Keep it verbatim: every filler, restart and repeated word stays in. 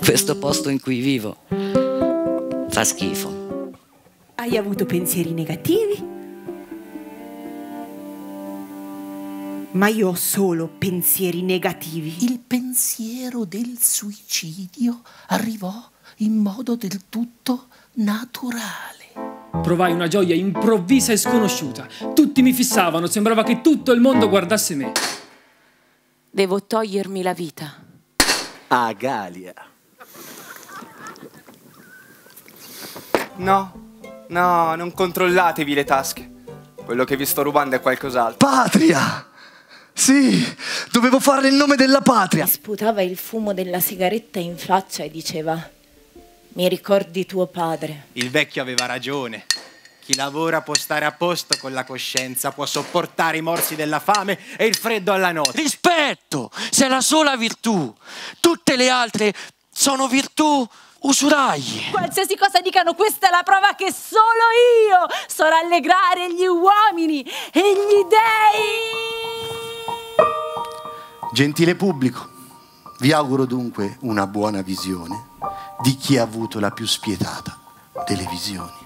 questo posto in cui vivo fa schifo. Hai avuto pensieri negativi? Ma io ho solo pensieri negativi. Il pensiero del suicidio arrivò in modo del tutto naturale. Provai una gioia improvvisa e sconosciuta. Tutti mi fissavano, sembrava che tutto il mondo guardasse me. Devo togliermi la vita. Ah, Galia. No, no, non controllatevi le tasche. Quello che vi sto rubando è qualcos'altro. Patria! Sì, dovevo fare il nome della patria. Mi sputava il fumo della sigaretta in faccia e diceva: mi ricordi tuo padre. Il vecchio aveva ragione. Chi lavora può stare a posto con la coscienza, può sopportare i morsi della fame e il freddo alla notte. Rispetto, sei la sola virtù. Tutte le altre sono virtù usuraglie. Qualsiasi cosa dicano, questa è la prova che solo io so rallegrare gli uomini e gli dei. Gentile pubblico, vi auguro dunque una buona visione di chi ha avuto la più spietata delle visioni.